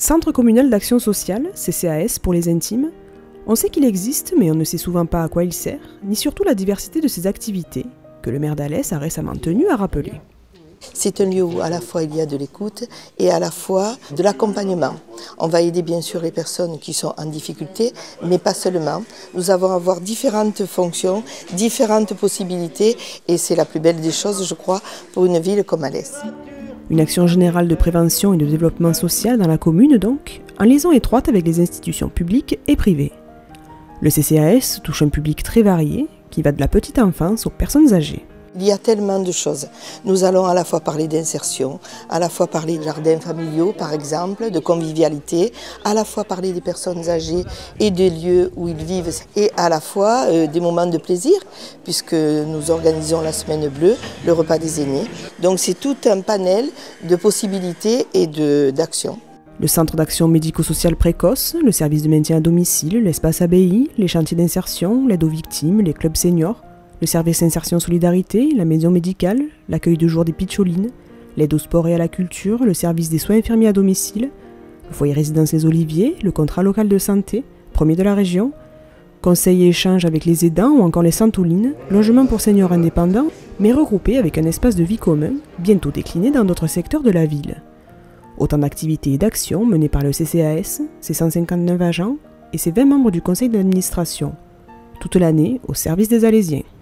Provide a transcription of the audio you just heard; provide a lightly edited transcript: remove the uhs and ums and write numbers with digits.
Centre communal d'action sociale, CCAS pour les intimes. On sait qu'il existe, mais on ne sait souvent pas à quoi il sert, ni surtout la diversité de ses activités, que le maire d'Alès a récemment tenu à rappeler. C'est un lieu où à la fois il y a de l'écoute et à la fois de l'accompagnement. On va aider bien sûr les personnes qui sont en difficulté, mais pas seulement. Nous allons avoir différentes fonctions, différentes possibilités et c'est la plus belle des choses, je crois, pour une ville comme Alès. Une action générale de prévention et de développement social dans la commune donc, en liaison étroite avec les institutions publiques et privées. Le CCAS touche un public très varié, qui va de la petite enfance aux personnes âgées. Il y a tellement de choses. Nous allons à la fois parler d'insertion, à la fois parler de jardins familiaux par exemple, de convivialité, à la fois parler des personnes âgées et des lieux où ils vivent et à la fois des moments de plaisir puisque nous organisons la semaine bleue, le repas des aînés. Donc c'est tout un panel de possibilités et d'actions. Le centre d'action médico-sociale précoce, le service de maintien à domicile, l'espace ABI, les chantiers d'insertion, l'aide aux victimes, les clubs seniors, le service insertion solidarité, la maison médicale, l'accueil de jour des pitcholines, l'aide au sport et à la culture, le service des soins infirmiers à domicile, le foyer résidence Les Oliviers, le contrat local de santé, premier de la région, conseil et échange avec les aidants ou encore les Santoulines, logement pour seniors indépendants, mais regroupés avec un espace de vie commun, bientôt décliné dans d'autres secteurs de la ville. Autant d'activités et d'actions menées par le CCAS, ses 159 agents et ses 20 membres du conseil d'administration, toute l'année au service des Alésiens.